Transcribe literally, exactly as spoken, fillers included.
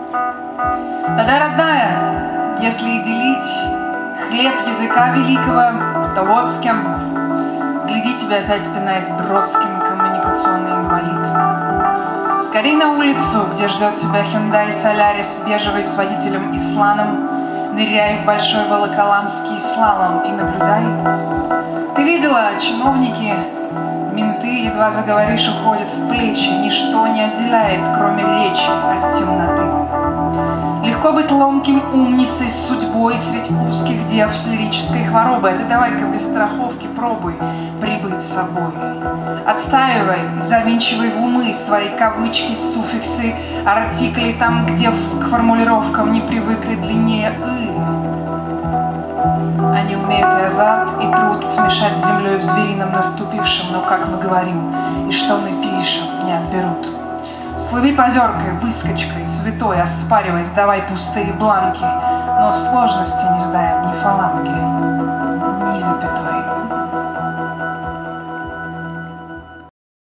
Тогда, родная, если и делить хлеб языка великого, то вот с кем. Гляди, тебя опять пинает Бродским коммуникационный инвалид. Скорей на улицу, где ждет тебя Hyundai Solaris бежевый с водителем Исланом. Ныряй в большой волоколамский слалом и наблюдай. Ты видела, чиновники, менты, едва заговоришь, уходят в плечи. Ничто не отделяет, кроме речи, от темноты. Легко быть ломким умницей с судьбой средь узких дев с лирической хворобой. А ты давай-ка без страховки пробуй прибыть с собой. Отстаивай, завинчивай в умы свои кавычки, суффиксы, артикли там, где к формулировкам не привыкли длиннее «ы». Они умеют и азарт, и труд смешать с землей в зверином наступившем, но, как мы говорим, и что мы пишем, не отберут. Слыви позеркой, выскочкой, святой, оспаривай, сдавай пустые бланки, но сложности не сдаем ни фаланги, ни запятой.